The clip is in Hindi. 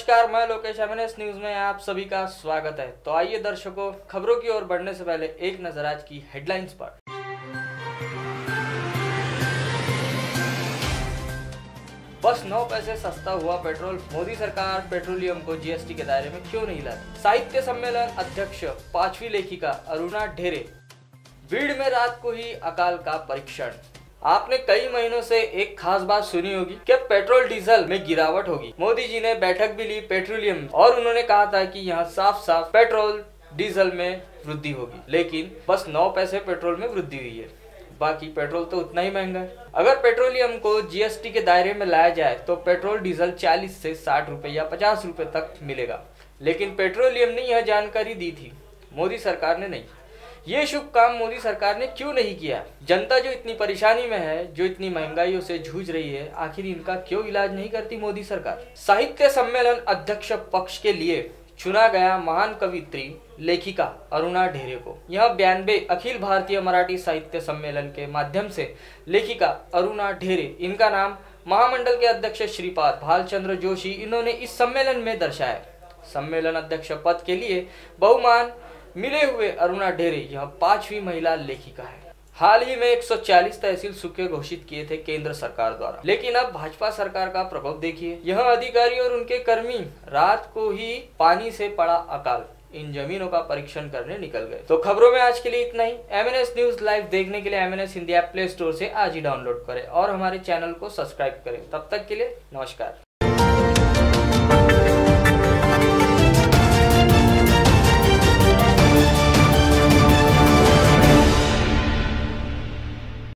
नमस्कार, मैं लोकेश एमएनएस न्यूज में आप सभी का स्वागत है। तो आइए दर्शकों, खबरों की ओर बढ़ने से पहले एक नजर आज की हेडलाइंस पर। बस 9 पैसे सस्ता हुआ पेट्रोल, मोदी सरकार पेट्रोलियम को जीएसटी के दायरे में क्यों नहीं लाई? साहित्य सम्मेलन अध्यक्ष 5वीं लेखिका अरुणा ढेरे। भीड़ में रात को ही अकाल का परीक्षण। आपने कई महीनों से एक खास बात सुनी होगी कि पेट्रोल डीजल में गिरावट होगी। मोदी जी ने बैठक भी ली पेट्रोलियम और उन्होंने कहा था कि यहाँ साफ साफ पेट्रोल डीजल में वृद्धि होगी, लेकिन बस 9 पैसे पेट्रोल में वृद्धि हुई है। बाकी पेट्रोल तो उतना ही महंगा है। अगर पेट्रोलियम को जीएसटी के दायरे में लाया जाए तो पेट्रोल डीजल 40 से 60 रुपए या 50 रुपए तक मिलेगा, लेकिन पेट्रोलियम ने यह जानकारी दी थी, मोदी सरकार ने नहीं। ये शुभ काम मोदी सरकार ने क्यों नहीं किया? जनता जो इतनी परेशानी में है, जो इतनी महंगाइयों से जूझ रही है, आखिर इनका क्यों इलाज नहीं करती मोदी सरकार? साहित्य सम्मेलन अध्यक्ष पक्ष के लिए चुना गया महान कवित्री लेखिका अरुणा ढेरे को। यह 92 अखिल भारतीय मराठी साहित्य सम्मेलन के माध्यम से लेखिका अरुणा ढेरे, इनका नाम महामंडल के अध्यक्ष श्रीपाद भालचंद्र जोशी, इन्होंने इस सम्मेलन में दर्शाया। सम्मेलन अध्यक्ष पद के लिए बहुमान मिले हुए अरुणा ढेरे यह 5वीं महिला लेखिका है। हाल ही में 140 तहसील सूखे घोषित किए थे केंद्र सरकार द्वारा, लेकिन अब भाजपा सरकार का प्रभाव देखिए। यह अधिकारी और उनके कर्मी रात को ही पानी से पड़ा अकाल इन जमीनों का परीक्षण करने निकल गए। तो खबरों में आज के लिए इतना ही। एमएनएस न्यूज लाइव देखने के लिए MNS Hindi app play store से आज ही डाउनलोड करें और हमारे चैनल को सब्सक्राइब करें। तब तक के लिए नमस्कार।